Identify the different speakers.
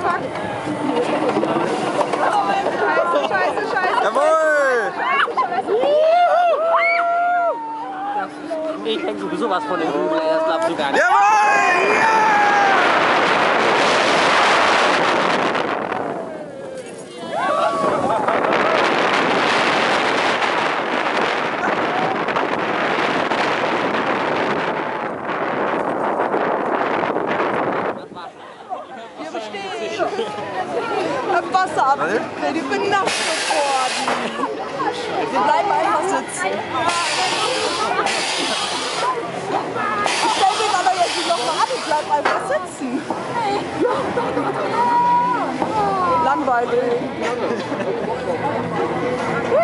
Speaker 1: Scheiße.
Speaker 2: Jawohl!
Speaker 3: Ich hänge sowieso was von den Hügeln, das glaubst du gar nicht.
Speaker 2: Jawohl! Ja!
Speaker 1: Wir bestehen. Im Wasser abgekriegt, ich bin nass geworden. Wir bleiben einfach sitzen. Ich stell mich aber jetzt nicht nochmal an, ich bleib einfach sitzen. Langweilig.